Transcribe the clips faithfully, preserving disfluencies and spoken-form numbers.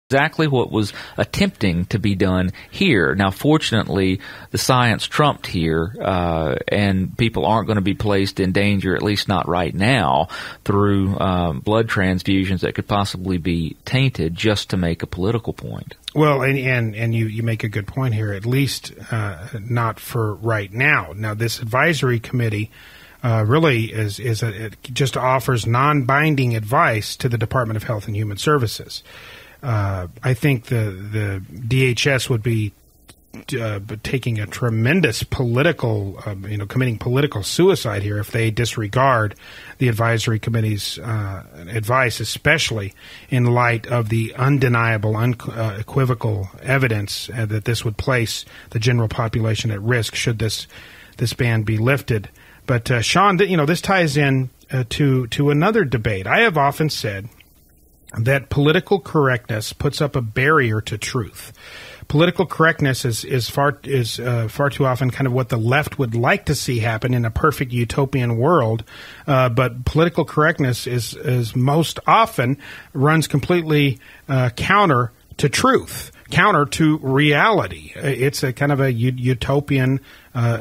exactly what was attempting to be done here. Now, fortunately, the science trumped here, uh, and people aren't going to be placed in danger, at least not right now, through um, blood transfusions that could possibly be tainted just to make a political point. Well, and and, and you, you make a good point here, at least uh, not for right now. Now, this advisory committee uh, really is, is a, it just offers non-binding advice to the Department of Health and Human Services. Uh, I think the, the D H S would be uh, taking a tremendous political, uh, you know, committing political suicide here if they disregard the advisory committee's uh, advice, especially in light of the undeniable, unequivocal evidence uh, that this would place the general population at risk should this this ban be lifted. But uh, Sean, you know, this ties in uh, to to another debate. I have often said that political correctness puts up a barrier to truth. Political correctness is is far is uh, far too often kind of what the left would like to see happen in a perfect utopian world, uh, but political correctness is is most often runs completely uh, counter to truth, counter to reality. It's a kind of a utopian uh,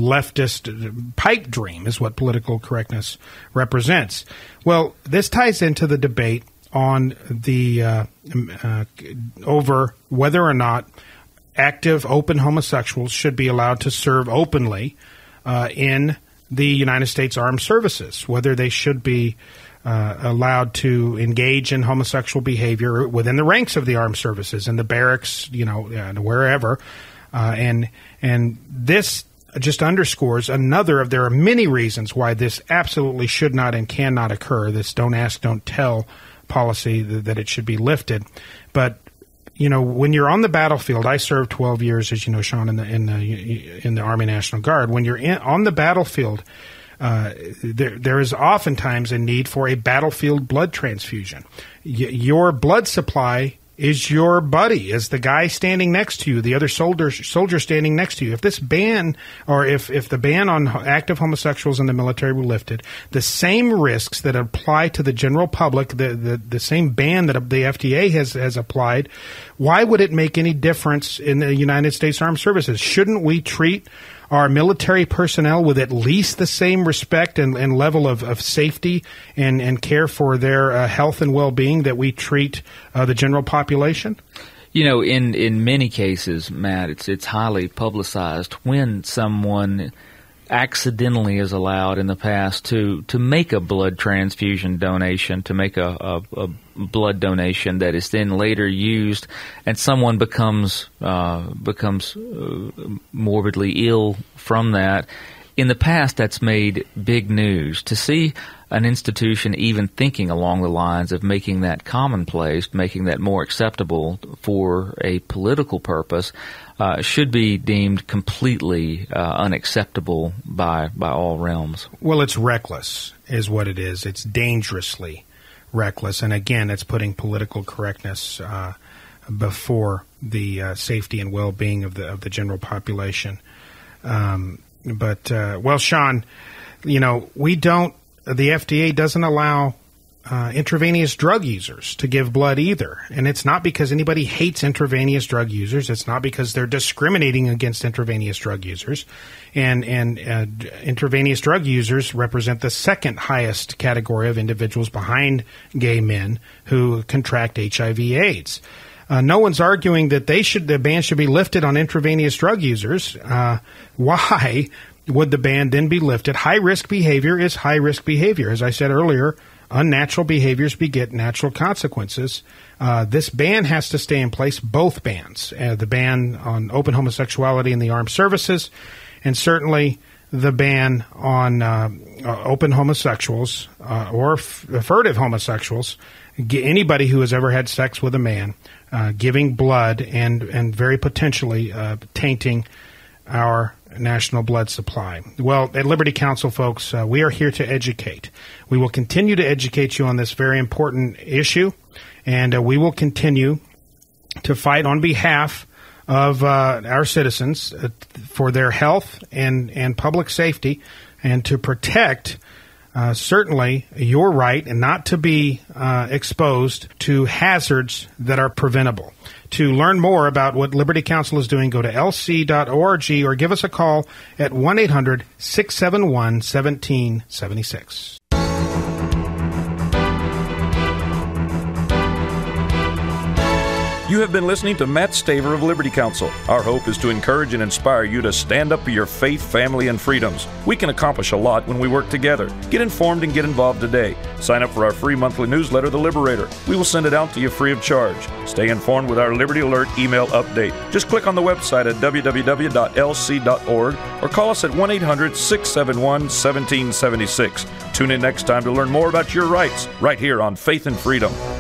leftist pipe dream is what political correctness represents. Well, this ties into the debate on the uh, uh, over whether or not active open homosexuals should be allowed to serve openly uh, in the United States Armed Services, whether they should be uh, allowed to engage in homosexual behavior within the ranks of the armed services, in the barracks, you know, and wherever. Uh, and and this just underscores another of, there are many reasons why this absolutely should not and cannot occur, this don't ask, don't tell policy, that it should be lifted. But you know, when you're on the battlefield, I served twelve years, as you know, Sean, in the in the in the Army National Guard. When you're in, on the battlefield, uh, there there is oftentimes a need for a battlefield blood transfusion. Y- your blood supply is your buddy, is the guy standing next to you, the other soldier soldier standing next to you. If this ban, or if, if the ban on active homosexuals in the military were lifted, the same risks that apply to the general public, the, the, the same ban that the F D A has, has applied, why would it make any difference in the United States Armed Services? Shouldn't we treat our military personnel with at least the same respect and, and level of, of safety and, and care for their uh, health and well-being that we treat uh, the general population? You know, in, in many cases, Matt, it's it's highly publicized when someone accidentally is allowed in the past to, to make a blood transfusion donation, to make a, a, a blood donation that is then later used, and someone becomes uh, becomes uh, morbidly ill from that. In the past, that's made big news. To see an institution even thinking along the lines of making that commonplace, making that more acceptable for a political purpose, uh, should be deemed completely uh, unacceptable by by all realms. Well, it's reckless is what it is. It's dangerously reckless. And again, it's putting political correctness uh, before the uh, safety and well-being of the of the general population. Um, but, uh, well, Sean, you know, we don't, the F D A doesn't allow uh, intravenous drug users to give blood either. And it's not because anybody hates intravenous drug users. It's not because they're discriminating against intravenous drug users. And, and uh, intravenous drug users represent the second highest category of individuals behind gay men who contract H I V AIDS. Uh, no one's arguing that they should the ban should be lifted on intravenous drug users. Uh, why would the ban then be lifted? High-risk behavior is high-risk behavior. As I said earlier, unnatural behaviors beget natural consequences. Uh, this ban has to stay in place, both bans, uh, the ban on open homosexuality in the armed services, and certainly the ban on uh, uh, open homosexuals uh, or f- furtive homosexuals, g- anybody who has ever had sex with a man, uh, giving blood and, and very potentially uh, tainting our national blood supply. Well, at Liberty Counsel, folks, uh, we are here to educate. We will continue to educate you on this very important issue, and uh, we will continue to fight on behalf of uh, our citizens uh, for their health and, and public safety, and to protect uh, certainly your right and not to be uh, exposed to hazards that are preventable. To learn more about what Liberty Counsel is doing, go to L C dot org or give us a call at one eight hundred six seven one one seven seven six. You have been listening to Matt Staver of Liberty Counsel. Our hope is to encourage and inspire you to stand up for your faith, family, and freedoms. We can accomplish a lot when we work together. Get informed and get involved today. Sign up for our free monthly newsletter, The Liberator. We will send it out to you free of charge. Stay informed with our Liberty Alert email update. Just click on the website at w w w dot l c dot org or call us at one eight hundred six seven one one seven seven six. Tune in next time to learn more about your rights right here on Faith and Freedom.